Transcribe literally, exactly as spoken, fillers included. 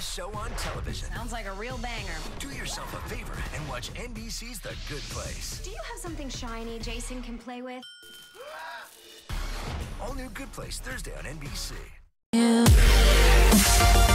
show on television. Sounds like a real banger. Do yourself a favor and watch N B C's The Good Place. Do you have something shiny Jason can play with? All new Good Place, Thursday on N B C.